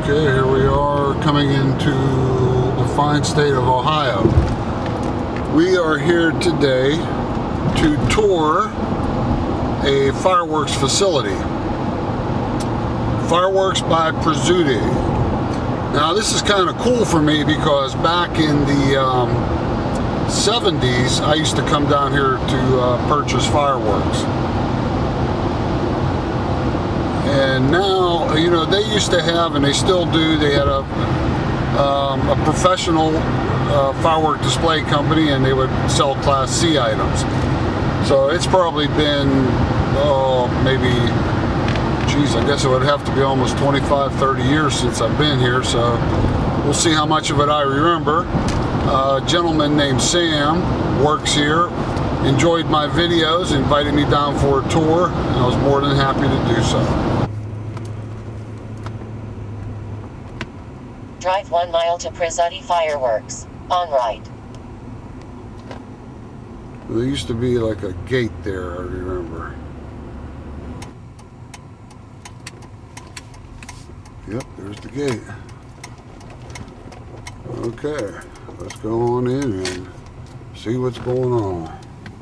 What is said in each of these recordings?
Okay, here we are coming into the fine state of Ohio. We are here today to tour a fireworks facility. Fireworks by Presutti. Now this is kind of cool for me because back in the 70s I used to come down here to purchase fireworks. And now, you know, they used to have, and they still do, they had a professional firework display company, and they would sell Class C items. So it's probably been, maybe, geez, I guess it would have to be almost 25, 30 years since I've been here, so we'll see how much of it I remember. A gentleman named Sam works here, enjoyed my videos, invited me down for a tour, and I was more than happy to do so. Drive 1 mile to Presutti Fireworks, on right. There used to be like a gate there, I remember. Yep, there's the gate. Okay, let's go on in and see what's going on.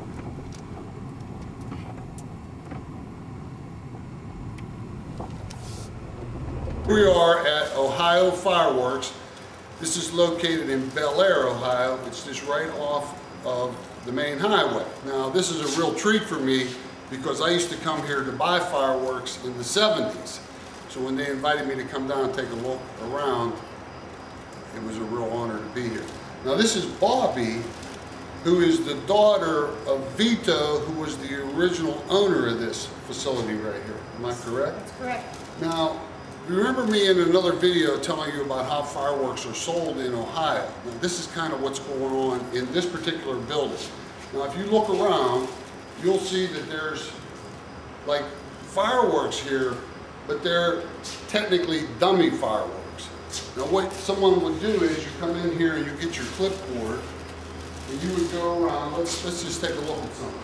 We are at Ohio Fireworks. This is located in Bel Air, Ohio. It's just right off of the main highway. Now this is a real treat for me because I used to come here to buy fireworks in the 70s. So when they invited me to come down and take a look around, it was a real honor to be here. Now this is Bobby, who is the daughter of Vito, who was the original owner of this facility right here. Am I correct? That's correct. Now, remember me in another video telling you about how fireworks are sold in Ohio. Now, this is kind of what's going on in this particular building. Now, if you look around, you'll see that there's like fireworks here, but they're technically dummy fireworks. Now, what someone would do is you come in here and you get your clipboard, and you would go around. Let's just take a look at something.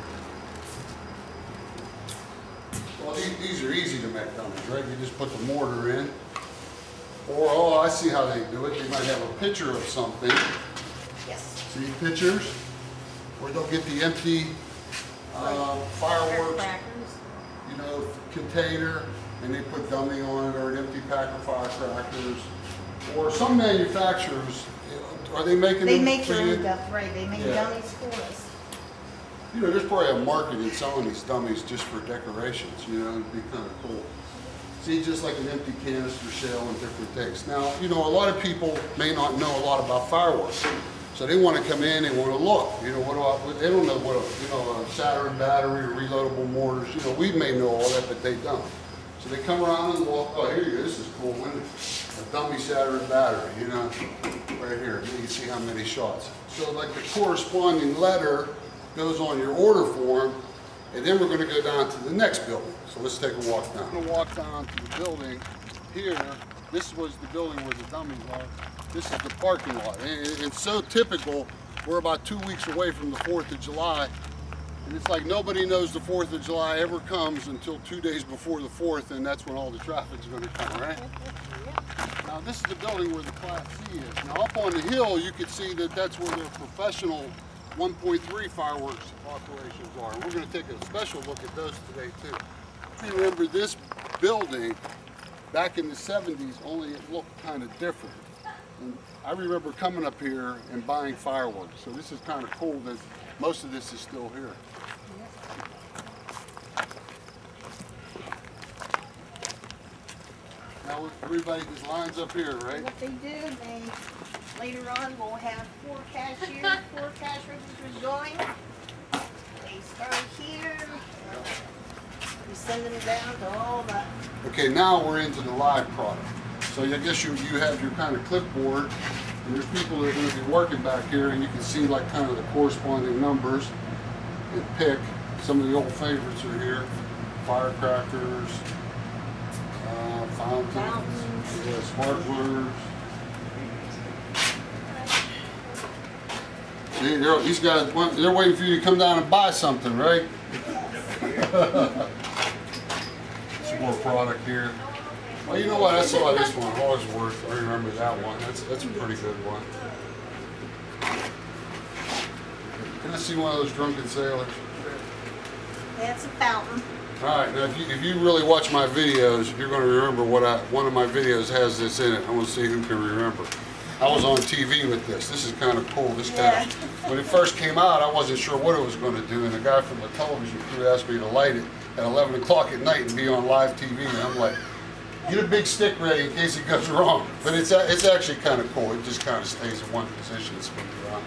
Well, these are easy to make dummies, right? You just put the mortar in. Or, oh, I see how they do it. They might have a picture of something. Yes. See pictures? Or they'll get the empty fireworks, you know, container, and they put dummy on it, or an empty pack of firecrackers. Or some manufacturers, are they making They them make for their you? own dummies, right? They make dummies for us. You know, there's probably a market in selling these dummies just for decorations, you know, it'd be kind of cool. See, just like an empty canister shell and different things. Now, you know, a lot of people may not know a lot about fireworks. So they want to come in, they want to look, you know, they don't know what a Saturn battery or reloadable mortars, you know, we may know all that, but they don't. So they come around and look, oh, here you go, this is cool, a dummy Saturn battery, you know, right here, you can see how many shots. So like the corresponding letter goes on your order form, and then we're going to go down to the next building. So let's take a walk down. I'm going to walk down to the building here. This was the building where the dummies are. This is the parking lot. And it's so typical. We're about 2 weeks away from the 4th of July, and it's like nobody knows the 4th of July ever comes until 2 days before the 4th, and that's when all the traffic's going to come, right? Now this is the building where the Class C is. Now up on the hill, you can see that that's where their professional 1.3 fireworks operations are. And we're going to take a special look at those today too. I remember this building back in the 70s, only it looked kind of different. And I remember coming up here and buying fireworks. So this is kind of cool that most of this is still here. Now everybody just lines up here, right? What they do, later on we'll have 4 cashiers, 4 cash registers going. They start here. We send them down to all the... Okay, now we're into the live product. So I guess you have your kind of clipboard, and there's people that are going to be working back here, and you can see like kind of the corresponding numbers and pick. Some of the old favorites are here. Firecrackers, fountains, sparklers. See, these guys, they're waiting for you to come down and buy something, right? Some more product here. Well, you know what? I saw this one, Horsworth. I remember that one. That's a pretty good one. Can I see one of those drunken sailors? That's a fountain. All right, now if you really watch my videos, you're going to remember one of my videos has this in it. I want to see who can remember. I was on TV with this. This is kind of cool. When it first came out, I wasn't sure what it was going to do, and the guy from the television crew asked me to light it at 11 o'clock at night and be on live TV, and I'm like, get a big stick ready in case it goes wrong. But it's actually kind of cool. It just kind of stays in one position and spins around.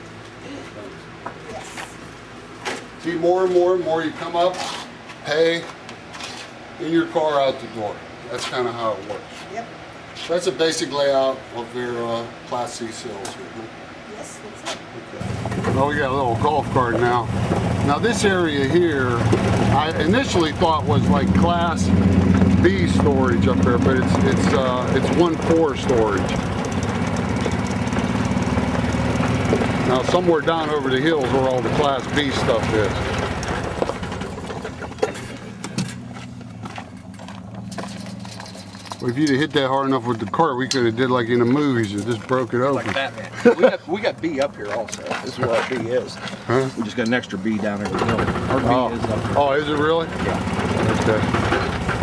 Yes. See, more and more you come up, pay, in your car, out the door. That's kind of how it works. Yep. So that's a basic layout of their Class C sales here. Huh? Yes, that's it. Okay. Well, we got a little golf cart now. Now this area here, I initially thought was like Class B storage up there, but it's 1-4 storage. Now somewhere down over the hills where all the Class B stuff is. Well, if you'd have hit that hard enough with the cart, we could have did like in the movies and just broke it open. Like Batman. we got B up here also. This is what our B is. Huh? We just got an extra B down there. Our B is up here. Oh, is it really? Yeah. Okay.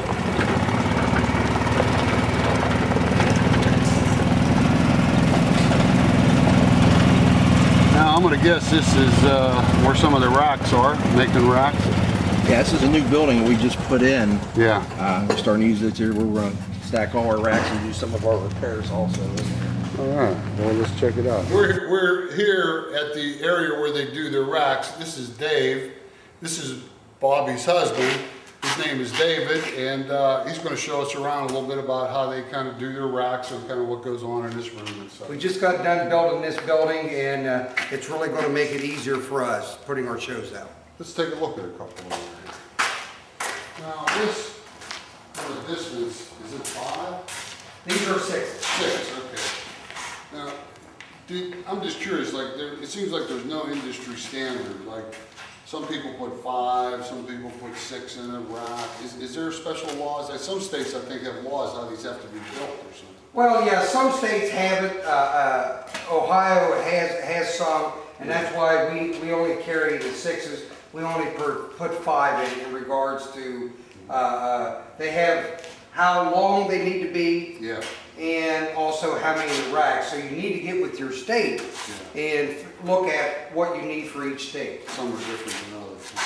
Now I'm going to guess this is where some of the racks are, making racks. Yeah, this is a new building we just put in. Yeah. We're starting to use it here. We're going to stack all our racks and do some of our repairs also in here. All right, well, let's check it out. We're here at the area where they do their racks. This is Dave. This is Bobby's husband. His name is David, and he's going to show us around a little bit about how they kind of do their racks and kind of what goes on in this room and stuff. We just got done building this building, and it's really going to make it easier for us putting our shows out. Let's take a look at a couple of them. Now this, what is this? Is it 5? These are 6. 6, okay. Now, I'm just curious, like, it seems like there's no industry standard. Like, some people put 5, some people put 6 in a rack. Is there special laws? Like, some states, I think, have laws how these have to be built or something. Well, yeah, some states have it. Ohio has some, and that's why we only carry the 6s. We only put 5 in regards to, they have how long they need to be, yeah, and also how many racks. So you need to get with your state and look at what you need for each state. Some are different than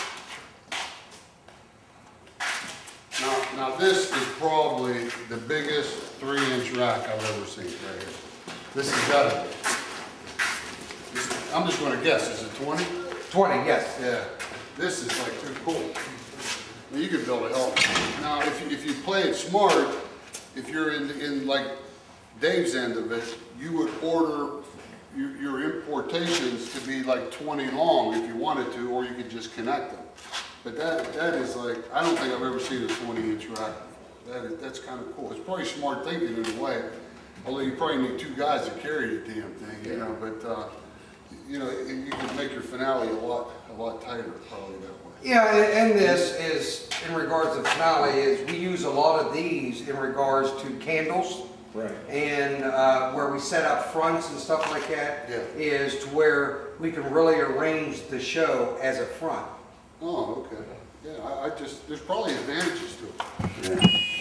others. Now this is probably the biggest 3-inch rack I've ever seen right here. This has got to be. I'm just going to guess, is it 20? 20, yes. Yeah. This is like too cool. I mean, you could build a hell. Now, if you play it smart, if you're in like Dave's end of it, you would order your importations to be like 20 long if you wanted to, or you could just connect them. But that is like, I don't think I've ever seen a 20-inch rack before. That's kind of cool. It's probably smart thinking in a way, although you probably need 2 guys to carry the damn thing, you know. But you know, you can make your finale a lot tighter probably that way. Yeah, and this is, in regards to finale, is we use a lot of these in regards to candles. Right. And where we set up fronts and stuff like that, Yeah. is to where we can really arrange the show as a front. Oh, okay. Yeah, I just, there's probably advantages to it.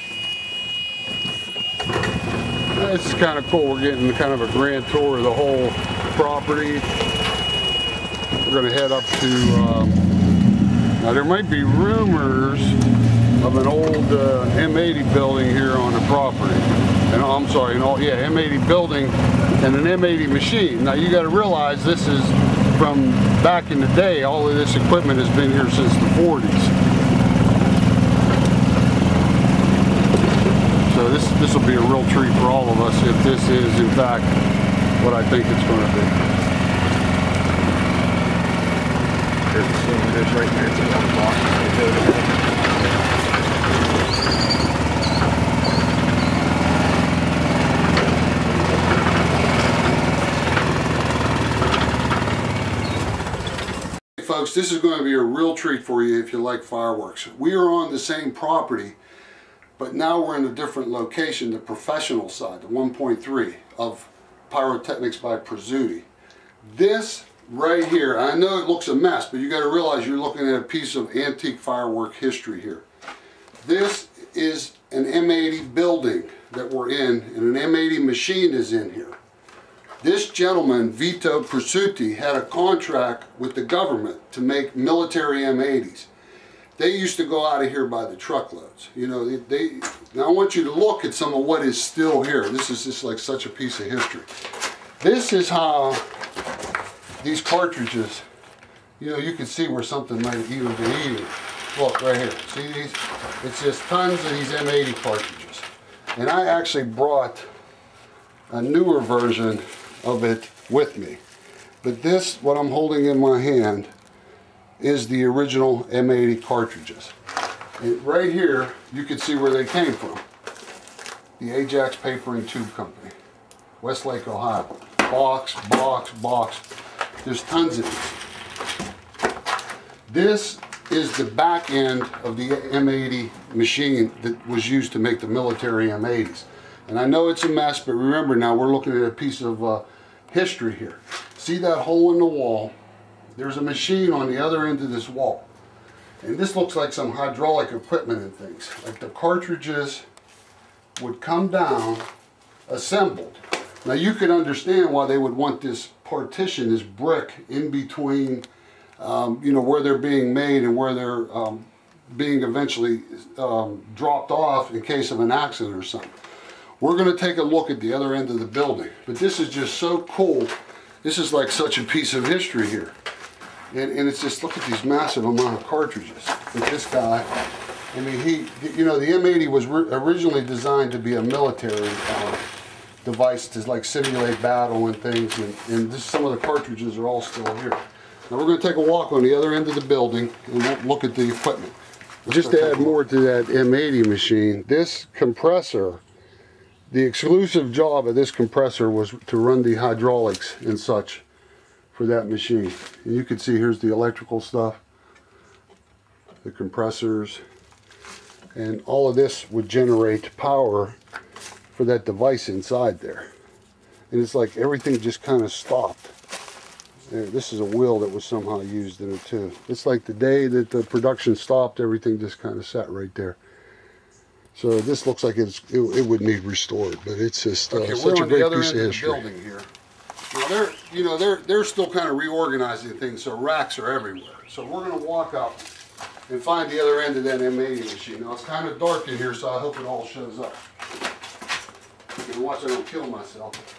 Yeah. This is kind of cool. We're getting kind of a grand tour of the whole property. We're going to head up to, now there might be rumors of an old M80 building here on the property. And I'm sorry, M80 building and an M80 machine. Now you got to realize this is from back in the day. All of this equipment has been here since the 40s. So this will be a real treat for all of us if this is in fact what I think it's going to be. There's the cylinders right there. It's a one block. Folks, this is going to be a real treat for you if you like fireworks. We are on the same property, But now we're in a different location, the professional side, the 1.3 of Pyrotechnics by Presutti. This right here, I know it looks a mess, but you got to realize you're looking at a piece of antique firework history here. This is an M80 building that we're in, and an M80 machine is in here. This gentleman, Marco Polo, had a contract with the government to make military M80s. They used to go out of here by the truckloads. You know, now I want you to look at some of what is still here. This is just like such a piece of history. This is how these cartridges, you know, you can see where something might have even been eaten. Look right here, see these? It's just tons of these M80 cartridges. And I actually brought a newer version of it with me. But this, what I'm holding in my hand, is the original M80 cartridges. And right here, you can see where they came from. The Ajax Paper and Tube Company, Westlake, Ohio. Box, box, box. There's tons of these. This is the back end of the M80 machine that was used to make the military M80s. And I know it's a mess, but remember now we're looking at a piece of history here. See that hole in the wall? There's a machine on the other end of this wall. And this looks like some hydraulic equipment and things. Like the cartridges would come down, assembled. Now you can understand why they would want this partition, this brick, in between you know, where they're being made and where they're being eventually dropped off in case of an accident or something. We're going to take a look at the other end of the building. But this is just so cool. This is like such a piece of history here. And it's just, look at these massive amount of cartridges. With this guy, I mean, you know, the M80 was originally designed to be a military device to like simulate battle and things. And some of the cartridges are all still here. Now we're going to take a walk on the other end of the building and look at the equipment. Just to add more to that M80 machine, this compressor, the exclusive job of this compressor was to run the hydraulics and such for that machine. And you can see here's the electrical stuff, the compressors, and all of this would generate power for that device inside there. And it's like everything just kind of stopped. There, this is a wheel that was somehow used in it too. It's like the day that the production stopped, everything just kind of sat right there. So this looks like it would need restored, but it's just okay, such a great piece of the history. building here. Now they're still kind of reorganizing things, so racks are everywhere. So we're going to walk up and find the other end of that M80 machine. Now it's kind of dark in here, so I hope it all shows up. You can watch I don't kill myself.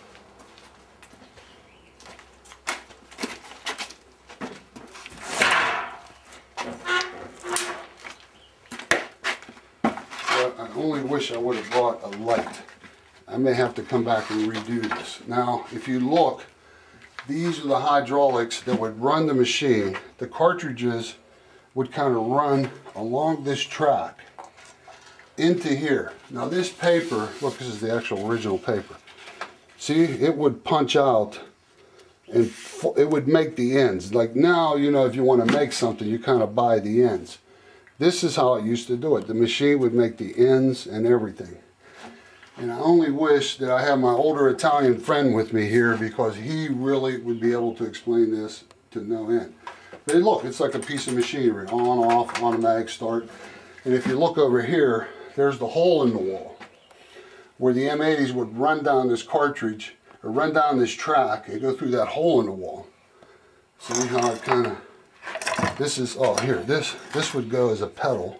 I only wish I would have brought a light. I may have to come back and redo this. Now, if you look, these are the hydraulics that would run the machine. The cartridges would kind of run along this track into here. Now this paper, look, this is the actual original paper. See, it would punch out and it would make the ends. Like now, you know, if you want to make something, you kind of buy the ends. This is how it used to do it. The machine would make the ends and everything. And I only wish that I had my older Italian friend with me here because he really would be able to explain this to no end. But look, it's like a piece of machinery, on, off, automatic start. And if you look over here, there's the hole in the wall where the M80s would run down this cartridge or run down this track and go through that hole in the wall. See how it kind of, this is, oh here, this would go as a pedal.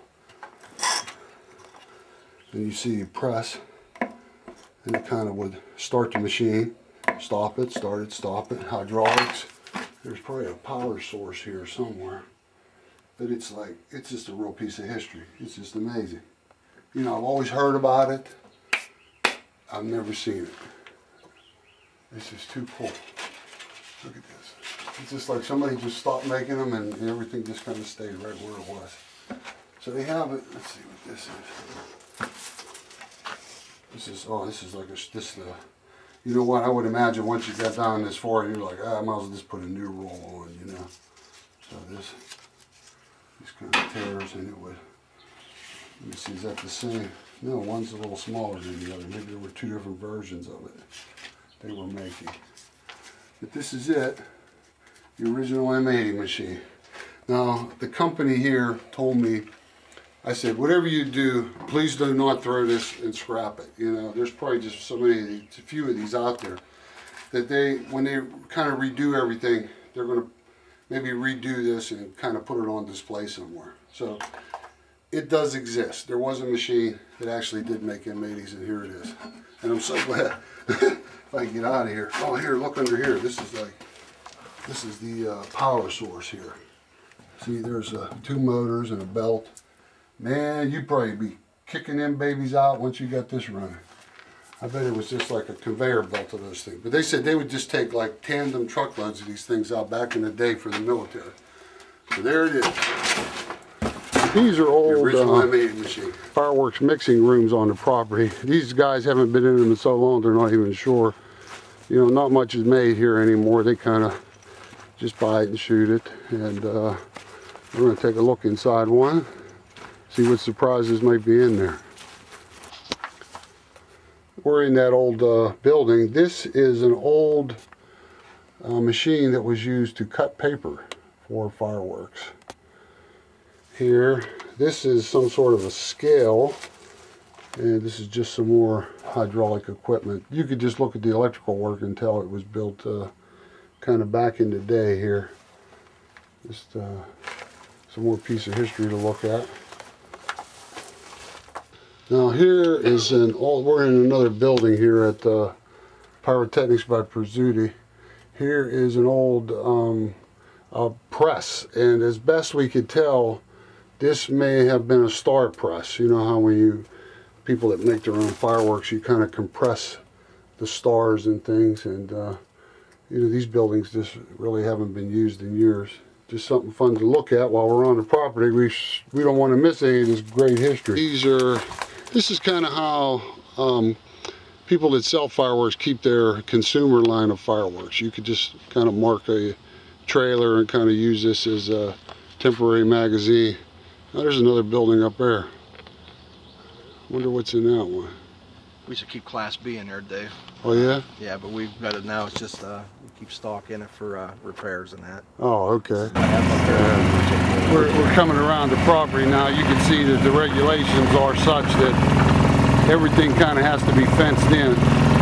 And you see you press and it kind of would start the machine, stop it, start it, stop it, hydraulics. There's probably a power source here somewhere. But it's like, it's just a real piece of history. It's just amazing. You know, I've always heard about it. I've never seen it. This is too cool. Look at this. It's just like somebody just stopped making them and everything just kind of stayed right where it was. So they have it, let's see what this is. This is, oh, this is like a, you know what, I would imagine once you got down this far, you're like, I might as well just put a new roll on, you know. So these kind of tears and it would, let me see, is that the same? No, one's a little smaller than the other. Maybe there were two different versions of it they were making. But this is it, the original M80 machine. Now, the company here told me, I said, whatever you do, please do not throw this and scrap it. You know, there's probably just so many of these, a few of these out there, that when they kind of redo everything, they're going to maybe redo this and kind of put it on display somewhere. So it does exist. There was a machine that actually did make M80s, and here it is. And I'm so glad if I can get out of here. Oh, here, look under here. This is the power source here. See, there's 2 motors and a belt. Man, you'd probably be kicking them babies out once you got this running. I bet it was just like a conveyor belt of those things. But they said they would just take like tandem truckloads of these things out back in the day for the military. So there it is. These are old M80 machine. Fireworks mixing rooms on the property. These guys haven't been in them in so long they're not even sure. You know, not much is made here anymore. They kind of just buy it and shoot it. And we're going to take a look inside one. See what surprises might be in there. We're in that old building. This is an old machine that was used to cut paper for fireworks. Here, this is some sort of a scale, and this is just some more hydraulic equipment. You could just look at the electrical work and tell it was built kind of back in the day here. Just some more piece of history to look at. Now here is we're in another building here at Pyrotechnics by Presutti. Here is an old press, and as best we could tell, this may have been a star press. You know how when people that make their own fireworks, you kind of compress the stars and things, and you know, these buildings just really haven't been used in years. Just something fun to look at while we're on the property. We don't want to miss any of this great history. This is kind of how people that sell fireworks keep their consumer line of fireworks. You could just kind of mark a trailer and kind of use this as a temporary magazine. Now there's another building up there. Wonder what's in that one. We should keep Class B in there, Dave. Oh yeah? Yeah, but we've got it now. It's just we keep stock in it for repairs and that. Oh, okay. We're coming around the property now. You can see that the regulations are such that everything kind of has to be fenced in.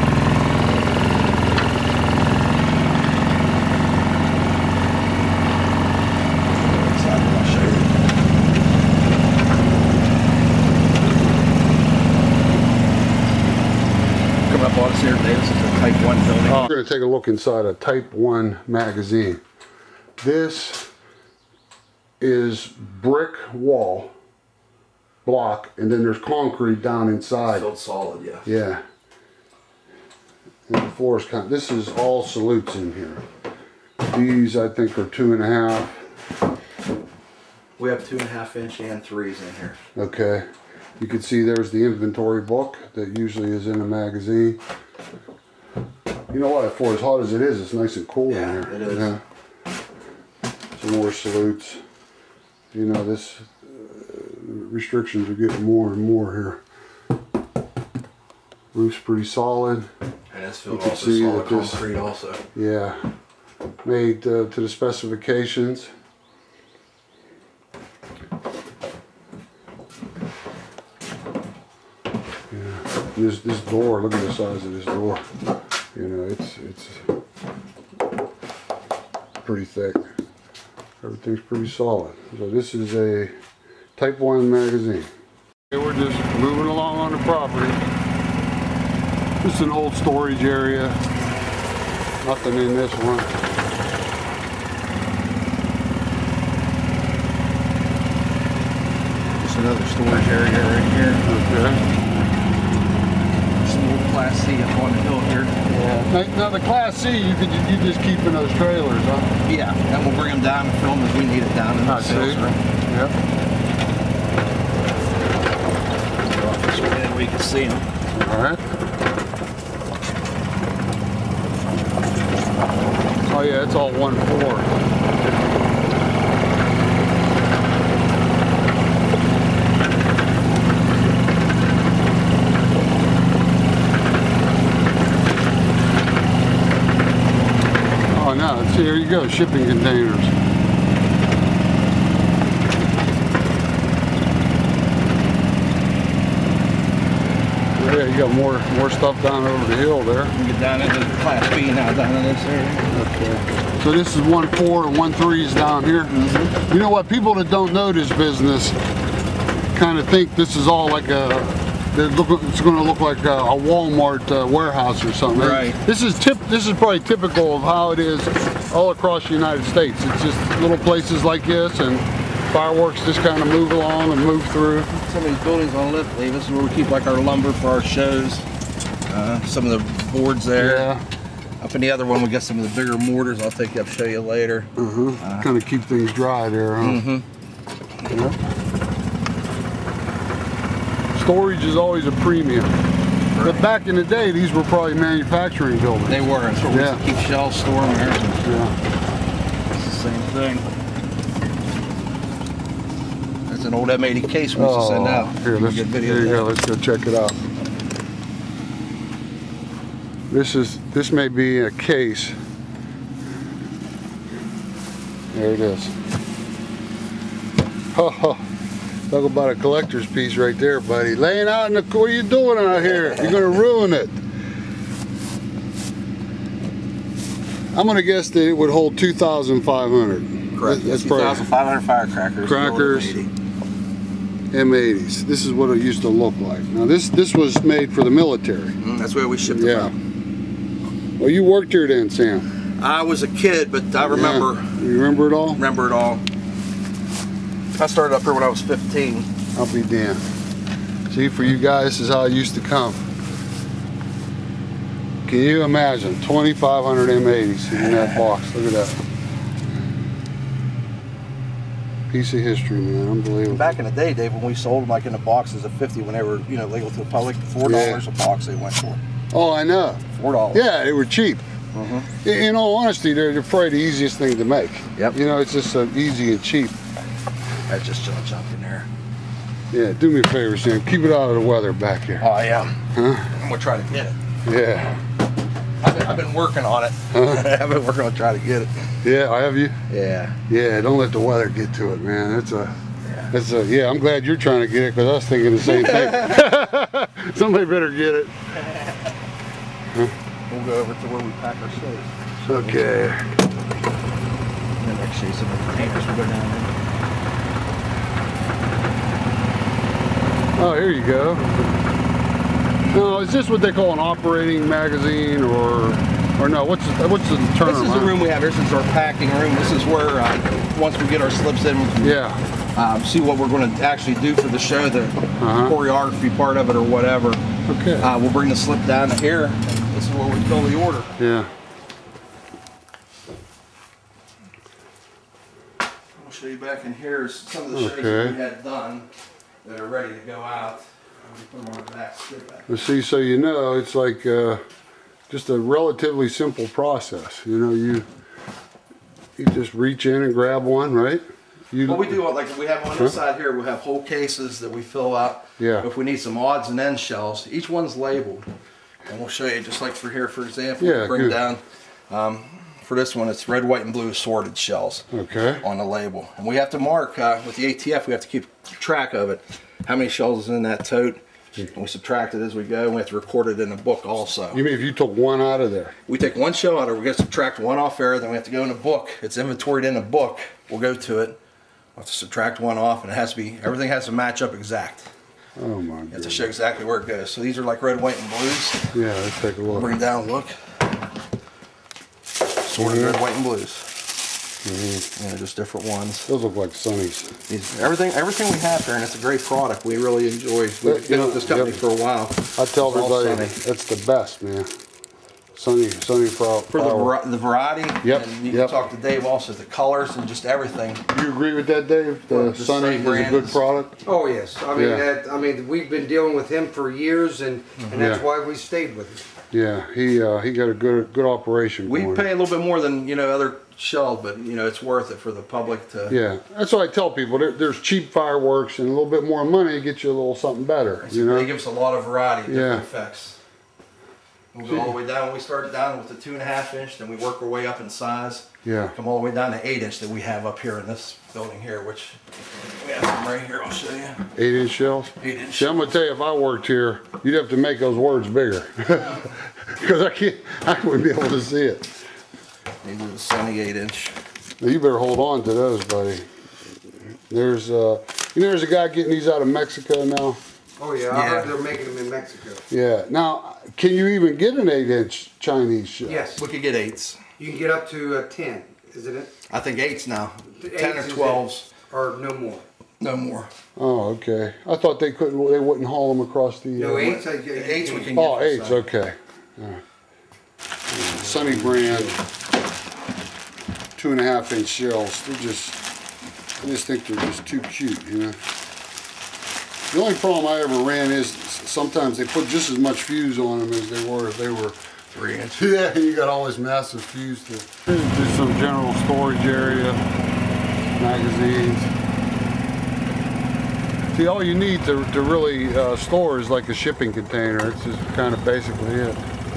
Coming up on us here, Dave. This is a Type 1 building. We're going to take a look inside a Type 1 magazine. This is brick wall block, and then there's concrete down inside. Built solid, yeah. Yeah. And the floor is this is all salutes in here. These I think are 2.5. We have 2.5-inch and 3s in here. Okay. You can see there's the inventory book that usually is in a magazine. You know what? For as hot as it is, it's nice and cool in here. It is. Yeah. Some more salutes. You know, this restrictions are getting more and more here. Roof's pretty solid. And it's filled off with solid concrete also. Yeah. Made to the specifications. Yeah. This door, look at the size of this door. You know, it's pretty thick. Everything's pretty solid. So this is a Type 1 magazine. Okay, we're just moving along on the property. This is an old storage area. Nothing in this one. Just another storage area right here. Okay. Some old Class C up on the hill here. Yeah. Now the Class C, you just keep in those trailers, huh? Yeah, and we'll bring them down and film if we need it down in the sales room. Yep. This way then we can see them. All right. Oh yeah, it's all one floor. Oh no, see, here you go, shipping containers. Yeah, you got more stuff down over the hill there. We get down into Class B now, down in this area. Okay. So this is 1.4 and 1.3s down here. You know what? People that don't know this business kind of think this is all like it's going to look like a Walmart warehouse or something. Right. This is probably typical of how it is all across the United States. It's just little places like this, and fireworks just kind of move along and move through. Some of these buildings on Liftley, this is where we keep like our lumber for our shows. Some of the boards there. Yeah. Up in the other one, we got some of the bigger mortars. I'll take you up, show you later. Kind of keep things dry there, huh? Yeah. Storage is always a premium. But back in the day, these were probably manufacturing buildings. They were. That's where we used to keep shells, store them there. Yeah. It's the same thing. That's an old M80 case we used to send out. Here, here you go. Let's go check it out. This may be a case. There it is. Oh, talk about a collector's piece right there, buddy. Laying out in the, what are you doing out here? You're gonna ruin it. I'm gonna guess that it would hold 2,500. Correct. That's 2,500 firecrackers. Crackers. M80s. This is what it used to look like. Now this was made for the military. That's where we shipped them out. Well, you worked here then, Sam. I was a kid, but I remember. Yeah. You remember it all? Remember it all. I started up here when I was 15. I'll be damned. See, for you guys, this is how it used to come. Can you imagine 2,500 M80s in that box? Look at that. Piece of history, man. Unbelievable. Back in the day, Dave, when we sold them like in the boxes of 50 when they were, you know, legal to the public, $4 a box they went for. Oh, I know. $4. Yeah, they were cheap. In all honesty, they're probably the easiest thing to make. Yep. You know, it's just so easy and cheap. That's just junk in there. Yeah, do me a favor, Sam. Keep it out of the weather back here. Oh, yeah. Huh? I'm going to try to get it. Yeah. I've been working on it. I've been working on trying to get it. Yeah, have you? Yeah. Yeah, don't let the weather get to it, man. Yeah, I'm glad you're trying to get it because I was thinking the same thing. Somebody better get it. We'll go over to where we pack our shows. Okay. And then actually some of the containers will go down there. Oh, here you go. No, is this what they call an operating magazine, or no? What's the term? This is the room we have. This is our packing room. This is where once we get our slips in, we can see what we're going to actually do for the show, the choreography part of it or whatever. Okay. We'll bring the slip down to here. This is where we fill the order. Yeah. I'll show you back in here some of the shows that we had done that are ready to go out. Put them on the back, Let's see, so you know, it's like just a relatively simple process. You know, you just reach in and grab one, right? Well, we do like we have on this side here. We have whole cases that we fill out. Yeah. If we need some odds and ends shells, each one's labeled, and we'll show you just like for here, for example. Yeah, bring good. down. For this one, it's red, white, and blue assorted shells. Okay. On the label, and we have to mark with the ATF. We have to keep track of it. How many shells is in that tote? And we subtract it as we go, and we have to record it in the book also. You mean if you took one out of there? We take one shell out of it, we're going to subtract one off there, then we have to go in the book. It's inventoried in the book. We'll go to it. We'll have to subtract one off, and it has to be, everything has to match up exact. Oh my You have goodness. to show exactly where it goes. So these are like red, white, and blues. Yeah, let's take a look. Bring down, look. Sorted red, white, and blues. You know, just different ones. Those look like Sunnies. Everything we have here, and it's a great product. We really enjoy. We've been with this company for a while. I tell It's all everybody Sunny. it's the best, man. Sunny For the variety. Yep, And you can talk to Dave also, the colors and just everything. You agree with that, Dave? The The Sunny same is a brand good is- product? Oh yes, I mean Yeah. I mean we've been dealing with him for years, and that's Yeah. why we stayed with him. Yeah, he got a good operation We going. pay a little bit more than, you know, other shells, but, you know, it's worth it for the public to. Yeah, that's what I tell people. There's cheap fireworks and a little bit more money to get you a little something better. You They know? give us a lot of variety of Yeah. different effects. We'll go all the way down. We start down with the 2.5 inch, then we work our way up in size. Yeah. Come all the way down to 8 inch that we have up here in this building here, which we have them right here. I'll show you. 8-inch shells? 8-inch. See, I'm gonna tell you, if I worked here, you'd have to make those words bigger. Because I wouldn't be able to see it. These are the sunny 8-inch. Now you better hold on to those, buddy. There's, you know, there's a guy getting these out of Mexico now. Oh yeah, I heard they're making them in Mexico. Yeah. Now, can you even get an 8-inch Chinese shell? Yes. We could get 8s. You can get up to 10, isn't it? I think 8s now. 10 or 8s 12s. Or no more. No more. Oh, okay. I thought they couldn't. They wouldn't haul them across the. No 8s. I get 8s we can get. Oh, 8s. Okay. Yeah. Sunny brand 2.5-inch shells. They're just. I just think they're just too cute, you know. The only problem I ever ran is sometimes they put just as much fuse on them as they were if they were 3-inch. Yeah, you got all this massive fuse to. Here's just some general storage area, magazines. See, all you need to really store is like a shipping container. It's just kind of basically it.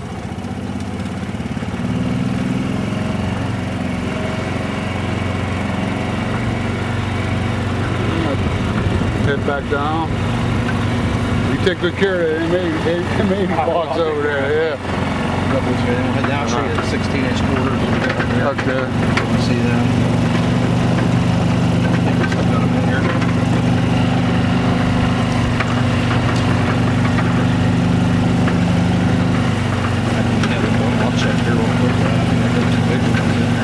Head back down. You take good care of that M80 box over there, yeah. Head down, show you the 16-inch quarters. Okay. You see that? I think we still got them in here. I'll check here real quick. I think I got 2 big ones in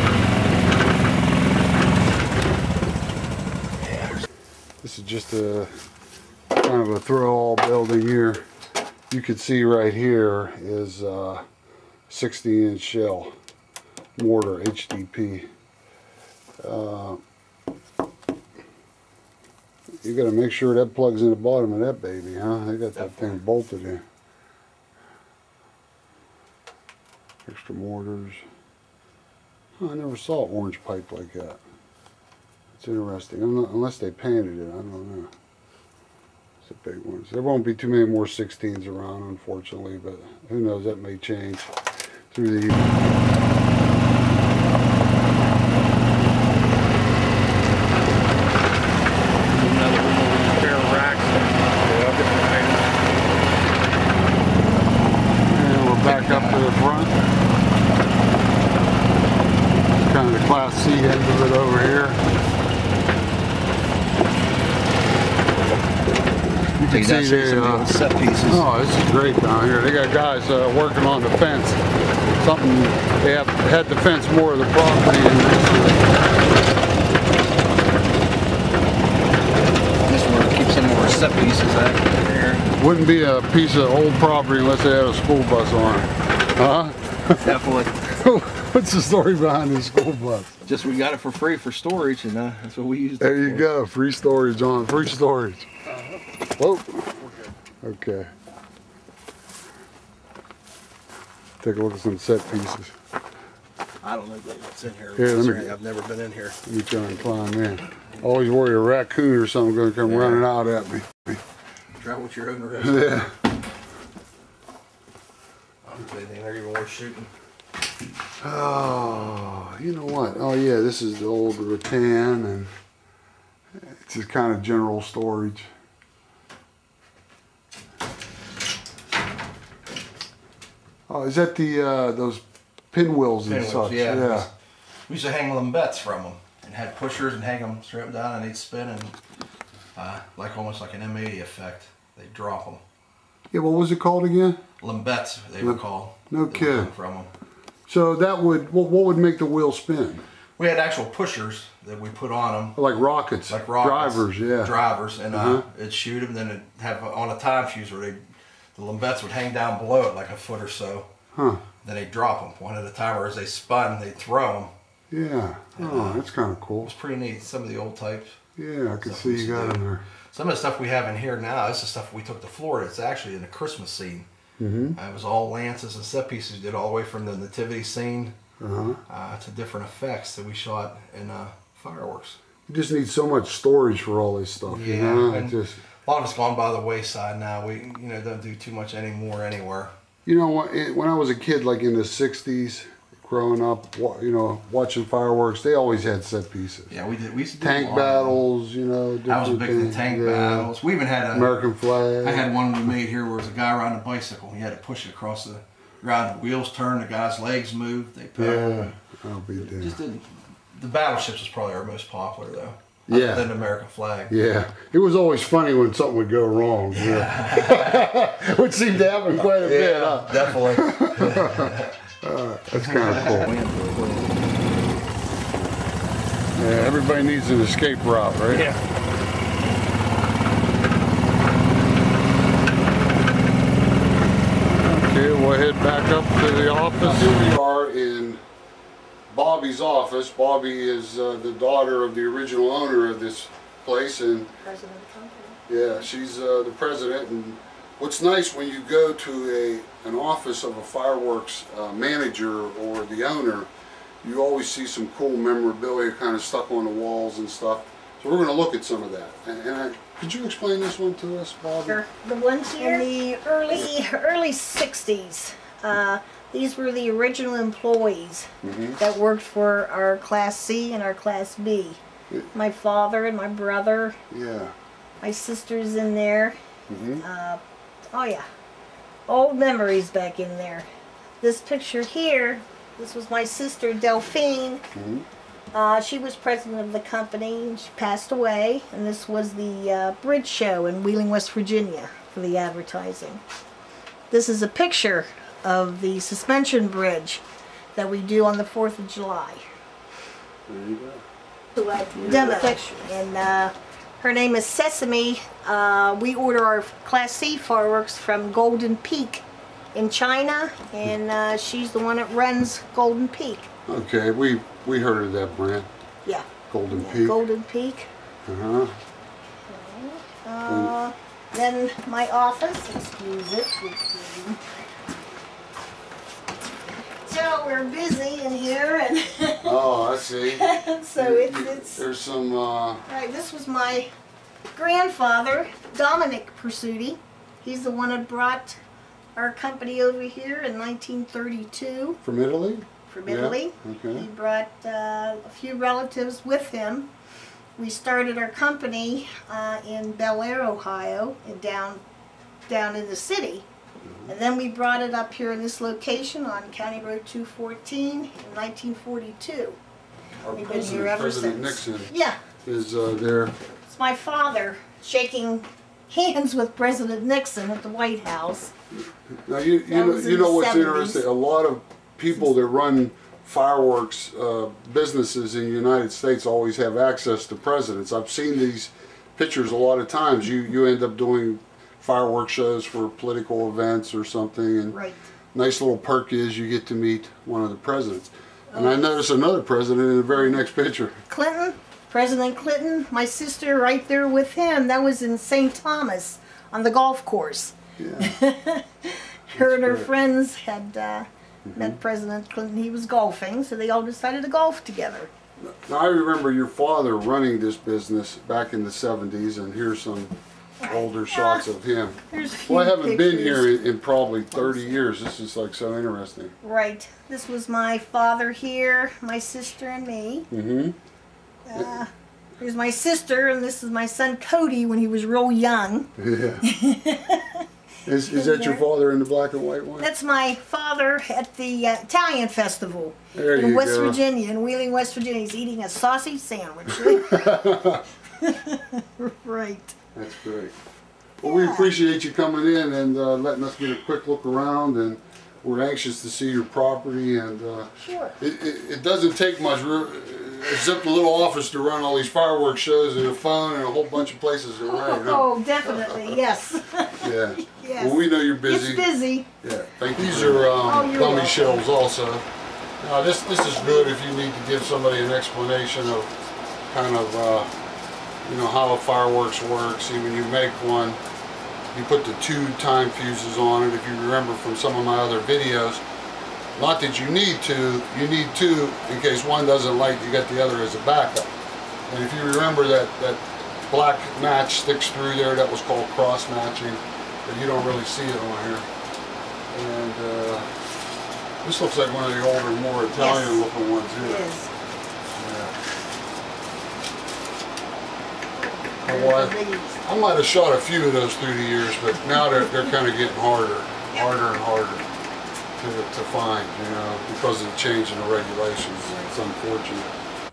there. Yeah. This is just a kind of a throw-all building here. You can see right here is 60-inch shell mortar HDP. You got to make sure that plugs in the bottom of that baby, huh? They got that thing bolted in. Extra mortars. Oh, I never saw orange pipe like that. It's interesting. Unless they painted it, I don't know. It's a big one. So there won't be too many more 16s around, unfortunately, but who knows, that may change through the years. Another one of these pair of racks. And we're back up to the front. Kind of the Class C end of it over here. You can see the set pieces. oh, this is great down here. They got guys working on the fence. Something they have had to fence more of the property. This is where we keep some of our set pieces at here. Wouldn't be a piece of old property unless they had a school bus on it. Huh? Definitely. What's the story behind the school bus? Just we got it for free for storage, and that's what we used. There you go. Free storage on. Free storage. Whoa. Okay. Take a look at some set pieces. I don't know what's in here. Here, let me- I've never been in here. Let me try and climb in. Always worry a raccoon or something going to come running out at me. Try with your own risk. Yeah. Anything there even worth shooting? Oh, you know what? Oh yeah, this is the old rattan, and it's just kind of general storage. Oh, is that the those pinwheels and such? Yeah. We used to hang limbettes from them, and had pushers and hang them, strip them down, and they'd spin, and like almost like an M80 effect. They'd drop them. Yeah, what was it called again? Limbettes, they were called. No They kidding. hung from them. So that would, what would make the wheel spin? We had actual pushers that we put on them. Like rockets. Like rockets. Drivers, yeah. Drivers, and it'd shoot them, then it'd have on a time fuse where the limbettes would hang down below it like a foot or so. Huh. Then they'd drop them one at a time, or as they spun, they'd throw them. Yeah. Oh, that's kind of It cool. was pretty neat. Some of the old types. Yeah, I can Stuff see we you used to got do. them there. Some of the stuff we have in here now, this is stuff we took to Florida. It's actually in the Christmas scene. Mm-hmm. It was all lances and set pieces we did all the way from the nativity scene Uh-huh. to different effects that we shot in fireworks. You just need so much storage for all this stuff, you know? It and just, a lot of it's gone by the wayside now. We don't do too much anymore anywhere. You know, when I was a kid, like in the 60s, growing up, you know, watching fireworks, they always had set pieces. Yeah, we did. We used to do tank battles, you know. I was big into tank battles. We even had a American flag. I had one we made here where it was a guy riding a bicycle. He had to push it across the ground. The wheels turned. The guy's legs moved. They pedaled. Yeah, I'll be damned. Just didn't. The battleships was probably our most popular though. Yeah. Other than the American flag. Yeah. It was always funny when something would go wrong. Yeah. It would seem to happen quite a bit. Huh? Definitely. That's kind of cool. Yeah, everybody needs an escape route, right? Yeah. Okay, we'll head back up to the office. Here we are in Bobby's office. Bobby is the daughter of the original owner of this place, and President of the company. yeah, she's the president. And what's nice when you go to an office of a fireworks manager or the owner, you always see some cool memorabilia kind of stuck on the walls and stuff. So we're going to look at some of that. And could you explain this one to us, Bobby? Sure. The ones here in the early 60s. These were the original employees that worked for our Class C and our Class B. Yeah. My father and my brother. Yeah. My sister's in there. Oh yeah. Old memories back in there. This picture here, this was my sister Delphine. She was president of the company and she passed away. And this was the bridge show in Wheeling, West Virginia for the advertising. This is a picture of the suspension bridge that we do on the 4th of July. There you go. Demo. And her name is Sesame. We order our Class C fireworks from Golden Peak in China, and she's the one that runs Golden Peak. Okay, we heard of that brand. Yeah. Golden Peak. Golden Peak. Then my office, excuse it. So we're busy in here, and Oh, I see. so it's There's some. right. This was my grandfather, Dominic Presutti. He's the one that brought our company over here in 1932 From Italy? from Yeah, Italy. okay. He brought a few relatives with him. We started our company in Bel Air, Ohio, and down in the city. And then we brought it up here in this location on County Road 214 in 1942. Our We've been here ever President since. Nixon Yeah, is there. it's my father shaking hands with President Nixon at the White House. Now you was in know the what's 70s. interesting. A lot of people that run fireworks businesses in the United States always have access to presidents. I've seen these pictures a lot of times. You end up doing fireworks shows for political events or something, and Right. nice little perk is you get to meet one of the presidents. And I noticed another president in the very next picture. Clinton, President Clinton, my sister right there with him. That was in St. Thomas on the golf course. Yeah. Her and her great. friends had met President Clinton. He was golfing, so they all decided to golf together. Now I remember your father running this business back in the 70s, and here's some older shots of him. There's a few Well, I haven't been here pictures. in probably 30 years. This is like so interesting. Right. This was my father here, my sister, and me. Here's my sister, and this is my son Cody when he was real young. Yeah. Is that your father in the black and white one? That's my father at the Italian festival There in you West go. Virginia, in Wheeling, West Virginia. He's eating a sausage sandwich. Right. That's great. Well, we appreciate you coming in and letting us get a quick look around, and we're anxious to see your property. And Sure. it doesn't take much, except a little office to run all these fireworks shows and a phone and a whole bunch of places to write. Huh? Oh, definitely, yes. Yeah. Yes. Well, we know you're busy. It's busy. Yeah. Thank you. These are you're dummy welcome. shells also. Now this is good if you need to give somebody an explanation of kind of you know how a fireworks works. See, when you make one, you put the 2 time fuses on it. If you remember from some of my other videos, not that you need to, you need 2 in case one doesn't light. You got the other as a backup. And if you remember that black match sticks through there, that was called cross matching, but you don't really see it on here. And this looks like one of the older, more Italian looking ones here. It is. Well, I might have shot a few of those through the years, but now they're kind of getting harder and harder to find, you know, because of the change in the regulations. It's unfortunate.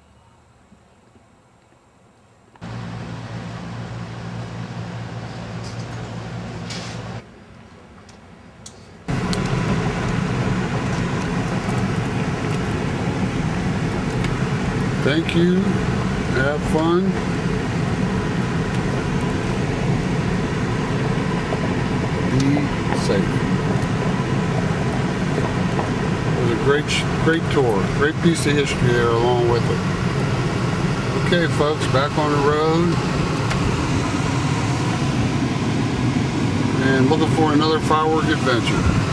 Thank you. Have fun. Be safe. It was a great tour. Great piece of history there along with it. Okay, folks, back on the road. And looking for another firework adventure.